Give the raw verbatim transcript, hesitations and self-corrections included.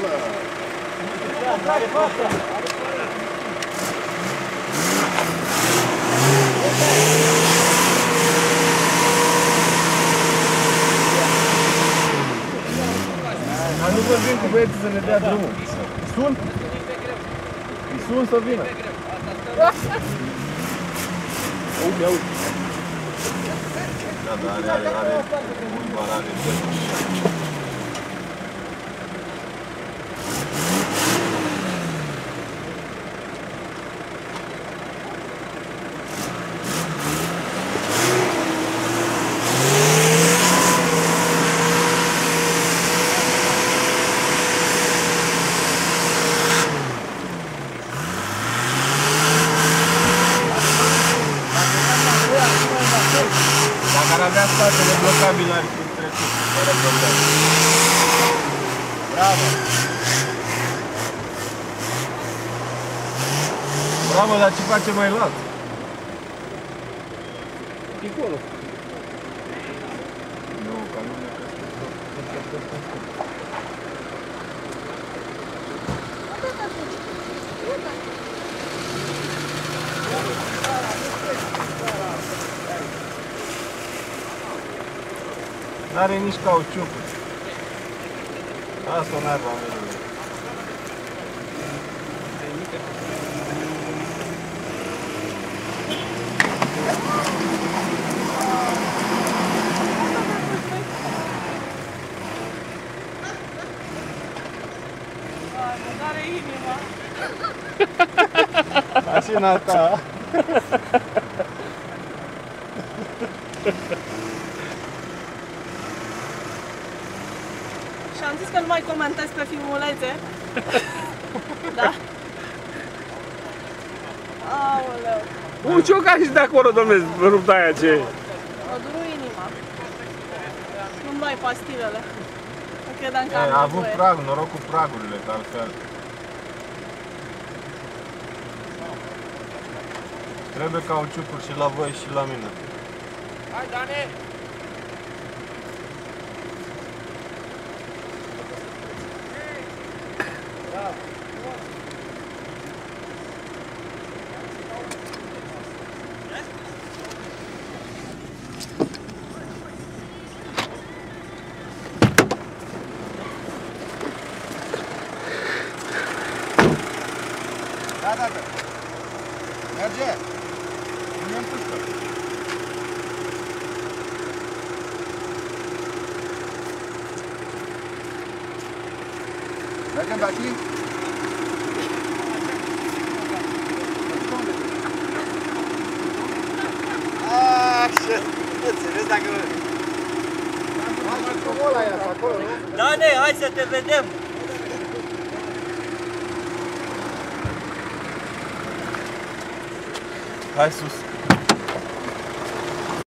Dar nu vorbim cu băieții să ne dea drumul. Sun? Îi sun să vină. Auzi, auzi. Da, da, are, are, are un baraj de Dacă ar avea spatele blocabil, ar fi trecut, fără probleme. Bravo! Bravo, dar ce face mai lat? Picolo. Nu, ca nu ne N-are nici cauciucuri. Asta n-ar oamenilor. N-are inima. Mașina ta. Și am zis că nu mai comentez pe filmulețe. Da. Aoleu. Un ciocan și de acolo, domnule, rupt aia ce e. Mă duru inima. Nu-mi luai pastilele. Nu credeam că E, am a avut nevoie. prag, noroc cu pragurile, că altfel. Trebuie cauciucuri și la voi și la mine. Hai, Dane! Da, da, da. Merge. Punem pușcă. Mergem pe aici? Așa. Înțeles dacă... Hai, ăla e acolo, nu? Dane, hai să te vedem! Hai sus.